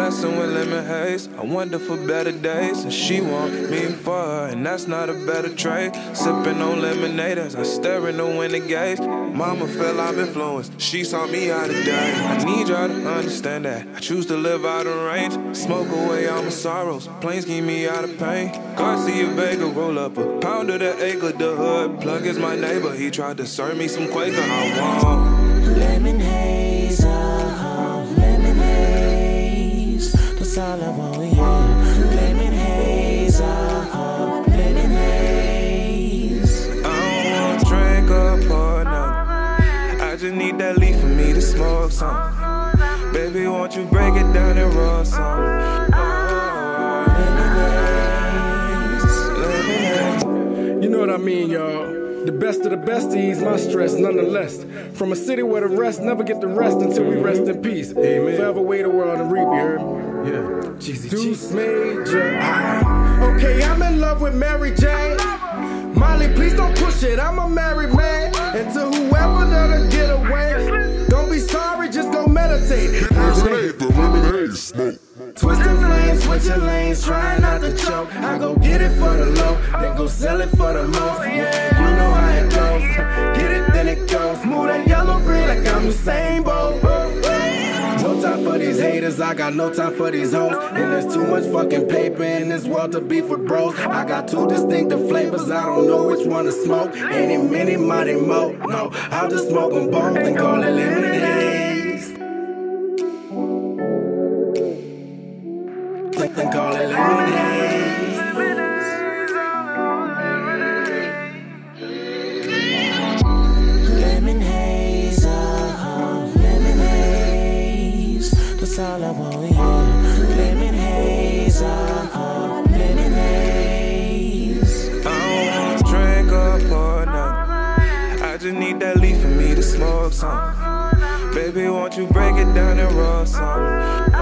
messing with lemon haze. I wonder for better days, and she want me for her, and that's not a better trade. Sipping on lemonade as I stare in the window gaze. Mama felt I'm influenced, she saw me out of day. I need y'all to understand that I choose to live out of range. Smoke away all my sorrows, planes keep me out of pain. Garcia Vega roll up a pound of the acre. The hood plug is my neighbor, he tried to serve me some Quaker. I want lemon haze, lemon haze. That's all I want, yeah. Lemon haze, lemon haze. I don't want drink or pour nothing, I just need that leaf for me to smoke some. Baby, won't you break it down and roll some? You know what I mean, y'all. The best of the best to ease my stress, nonetheless. From a city where the rest never get the rest until we rest in peace. Amen. Forever wait a world and reap, you heard me? Yeah. Deuce Major. Okay, I'm in love with Mary Jane. Molly, please don't push it, I'm a married man. And to whoever that'll get away, don't be sorry, just go meditate. Twisting flames, switching lanes, trying not to choke. I go get it for the low, then go sell it for the most. Yeah, you know how it goes. Get it, then it goes. Smooth and yellow green like I'm the same boat. No time for these haters, I got no time for these hoes. And there's too much fucking paper in this world to be for bros. I got two distinctive flavors, I don't know which one to smoke. Any, mini, mighty, mo. No, I'll just smoke them both and call it lemonade. Then call it lemonade. Lemon haze, lemon haze. That's all I want, yeah. Lemon haze, lemon haze. I don't want drink or pour nothing, I just need that leaf for me to smoke some. Baby, won't you break it down and roll some?